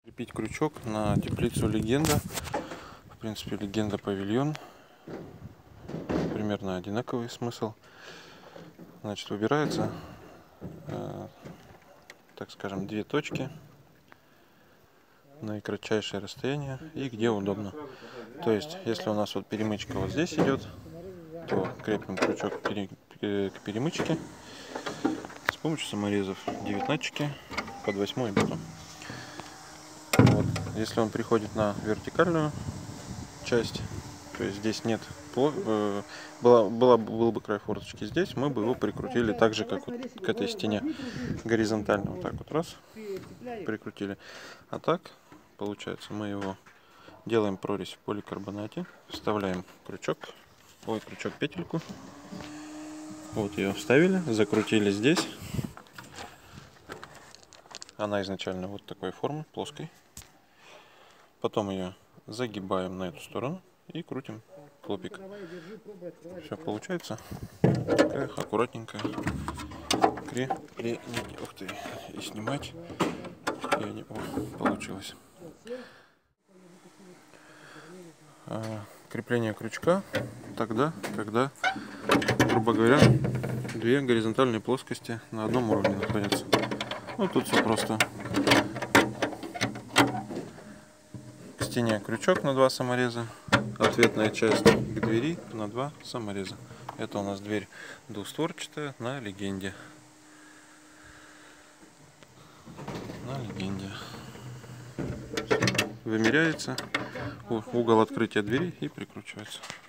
Крепить крючок на теплицу Легенда. В принципе, Легенда павильон. Примерно одинаковый смысл. Значит, выбирается, так скажем, две точки наикратчайшее расстояние и где удобно. То есть, если у нас вот перемычка вот здесь идет, то крепим крючок к перемычке с помощью саморезов 19 под 8 бутон. Вот. Если он приходит на вертикальную часть, то есть здесь нет, был бы край форточки здесь, мы бы его прикрутили так же, как вот к этой стене, горизонтально, вот так вот раз, прикрутили. А так, получается, мы его делаем прорезь в поликарбонате, вставляем крючок, петельку, вот ее вставили, закрутили здесь. Она изначально вот такой формы, плоской. Потом ее загибаем на эту сторону и крутим хлопик. Все получается такая аккуратненькая. Ух ты, и снимать. Получилось. Крепление крючка тогда, когда, грубо говоря, две горизонтальные плоскости на одном уровне находятся. Ну, тут все просто. К стене крючок на 2 самореза, ответная часть к двери на 2 самореза. Это у нас дверь двустворчатая на Легенде. Вымеряется угол открытия двери и прикручивается.